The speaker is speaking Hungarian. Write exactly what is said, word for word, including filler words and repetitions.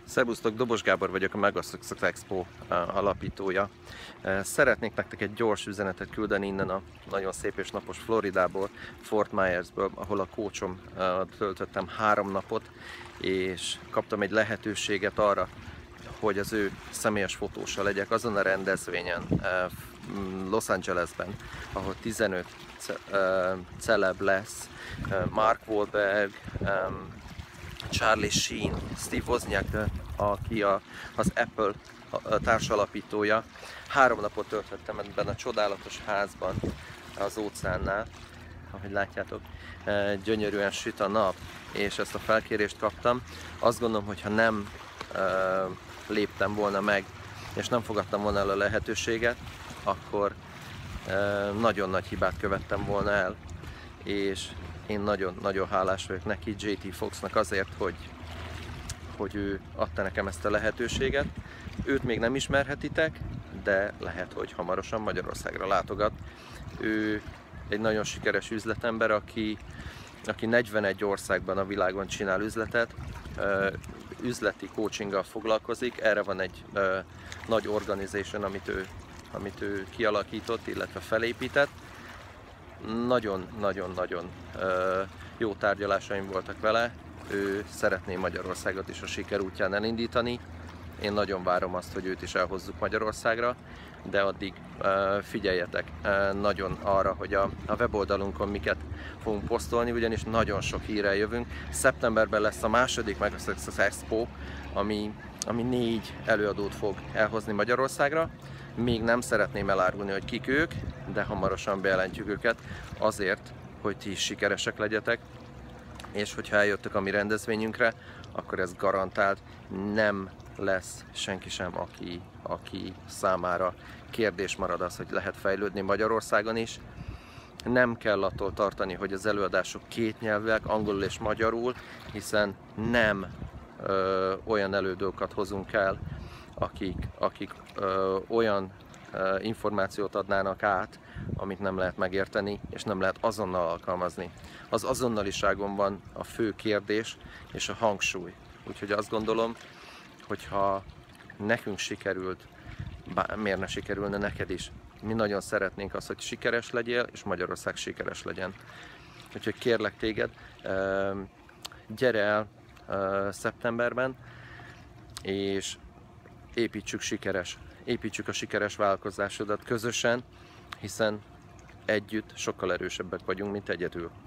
Szerbusztok, Dobos Gábor vagyok, a Megasuccess Expo alapítója. Szeretnék nektek egy gyors üzenetet küldeni innen a nagyon szép és napos Floridából, Fort Myersből, ahol a coachom töltöttem három napot, és kaptam egy lehetőséget arra, hogy az ő személyes fotósa legyek azon a rendezvényen Los Angelesben, ahol tizenöt celeb lesz, Mark Wahlberg, Charlie Sheen, Steve Wozniak, aki a, az Apple társalapítója. Három napot töltöttem ebben a csodálatos házban az óceánnál, ahogy látjátok, gyönyörűen süt a nap, és ezt a felkérést kaptam. Azt gondolom, hogy ha nem uh, léptem volna meg, és nem fogadtam volna el a lehetőséget, akkor uh, nagyon nagy hibát követtem volna el, és én nagyon-nagyon hálás vagyok neki, jé té Foxnak azért, hogy, hogy ő adta nekem ezt a lehetőséget. Őt még nem ismerhetitek, de lehet, hogy hamarosan Magyarországra látogat. Ő egy nagyon sikeres üzletember, aki, aki negyvenegy országban a világon csinál üzletet, üzleti coachinggal foglalkozik. Erre van egy nagy organization, amit ő, amit ő kialakított, illetve felépített. Nagyon-nagyon-nagyon jó tárgyalásaim voltak vele. Ő szeretné Magyarországot is a siker útján elindítani. Én nagyon várom azt, hogy őt is elhozzuk Magyarországra, de addig figyeljetek nagyon arra, hogy a, a weboldalunkon miket fogunk posztolni, ugyanis nagyon sok hírrel jövünk. Szeptemberben lesz a második Megasuccess Expo, ami, ami négy előadót fog elhozni Magyarországra. Még nem szeretném elárulni, hogy kik ők, de hamarosan bejelentjük őket azért, hogy ti is sikeresek legyetek, és hogyha eljöttök a mi rendezvényünkre, akkor ez garantált, nem lesz senki sem, aki, aki számára kérdés marad az, hogy lehet fejlődni Magyarországon is. Nem kell attól tartani, hogy az előadások két nyelvűek, angolul és magyarul, hiszen nem ö, olyan elődőket hozunk el, akik, akik ö, olyan ö, információt adnának át, amit nem lehet megérteni, és nem lehet azonnal alkalmazni. Az azonnaliságon van a fő kérdés és a hangsúly. Úgyhogy azt gondolom, hogyha nekünk sikerült, bár miért ne sikerülne neked is, mi nagyon szeretnénk azt, hogy sikeres legyél, és Magyarország sikeres legyen. Úgyhogy kérlek téged, gyere el szeptemberben, és építsük sikeres, építsük a sikeres vállalkozásodat közösen, hiszen együtt sokkal erősebbek vagyunk, mint egyedül.